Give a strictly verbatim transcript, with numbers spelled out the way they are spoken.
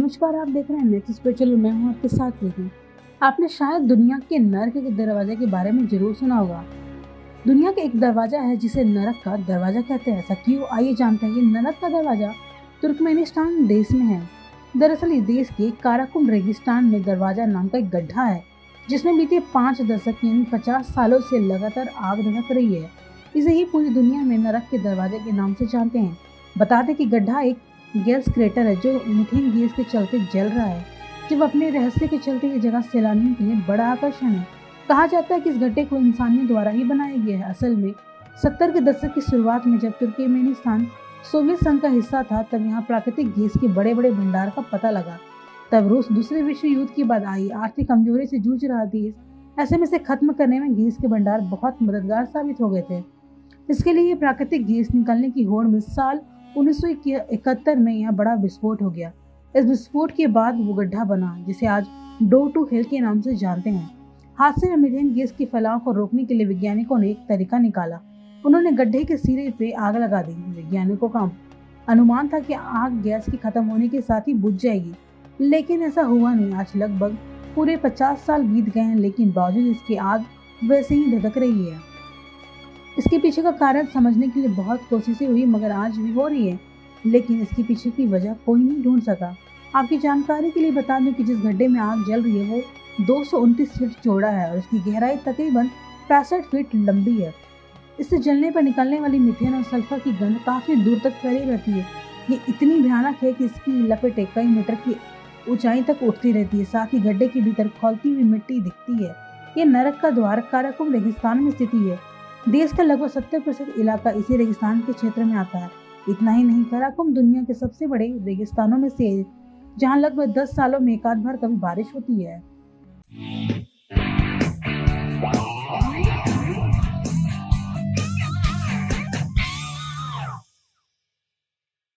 नमस्कार, आप देख रहे हैं नेक्स्ट पे। चलो मैं हूँ आपके साथ लेकिन आपने शायद दुनिया के नरक के दरवाजे के बारे में जरूर सुना होगा। दुनिया का एक दरवाजा है जिसे नरक का दरवाजा कहते हैं। ऐसा क्यों, आइए जानते हैं। ये नरक का दरवाजा तुर्कमेनिस्तान देश में है। दरअसल इस देश के काराकुम रेगिस्तान में दरवाजा नाम का एक गड्ढा है जिसमें बीते पाँच दशक यानी पचास सालों से लगातार आग धधक रही है। इसे ही पूरी दुनिया में नरक के दरवाजे के नाम से जानते हैं। बता दें कि गड्ढा एक गैस क्रेटर है जो मीथेन गैस के चलते जल रहा है। जब अपने रहस्य के चलते ये जगह सैलानियों के लिए बड़ा आकर्षण है। कहा जाता है कि इस गड्ढे को इंसानियों द्वारा ही बनाया गया है। असल में सत्तर के दशक की शुरुआत में जब तुर्कमेनिस्तान सोवियत संघ का हिस्सा था, तब यहाँ प्राकृतिक गैस के बड़े बड़े भंडार का पता लगा। तब रूस दूसरे विश्व युद्ध के बाद आई आर्थिक कमजोरी से जूझ रहा देश, ऐसे में से खत्म करने में गैस के भंडार बहुत मददगार साबित हो गए थे। इसके लिए प्राकृतिक गैस निकलने की होड़ में साल उन्नीस सौ इकहत्तर में यहाँ बड़ा विस्फोट हो गया। इस विस्फोट के बाद वो गड्ढा बना जिसे आज डोर टू हेल के नाम से जानते हैं। हादसे में मीथेन गैस के फैलाव को रोकने के लिए वैज्ञानिकों ने एक तरीका निकाला। उन्होंने गड्ढे के सिरे पे आग लगा दी। वैज्ञानिकों का अनुमान था कि आग गैस के खत्म होने के साथ ही बुझ जाएगी, लेकिन ऐसा हुआ नहीं। आज लगभग पूरे पचास साल बीत गए हैं, लेकिन बावजूद इसकी आग वैसे ही धधक रही है। इसके पीछे का कारण समझने के लिए बहुत कोशिशें हुई, मगर आज भी हो रही है, लेकिन इसके पीछे की वजह कोई नहीं ढूंढ सका। आपकी जानकारी के लिए बता दूं कि जिस गड्ढे में आग जल रही है वो दो सौ उनतीस फीट चौड़ा है और इसकी गहराई तकरीबन पैंसठ फीट लंबी है। इससे जलने पर निकलने वाली मीथेन और सल्फर की गंध काफी दूर तक फैली रहती है। ये इतनी भयानक है कि इसकी लपेटें कई मीटर की ऊंचाई तक उठती रहती है। साथ ही गड्ढे के भीतर खौलती हुई मिट्टी दिखती है। ये नरक का द्वार काराकुम रेगिस्तान में स्थित है। देश का लगभग सत्तर प्रतिशत इलाका इसी रेगिस्तान के क्षेत्र में आता है। इतना ही नहीं, काराकुम दुनिया के सबसे बड़े रेगिस्तानों में से है, जहां लगभग दस सालों में एक आध बार कभी बारिश होती है।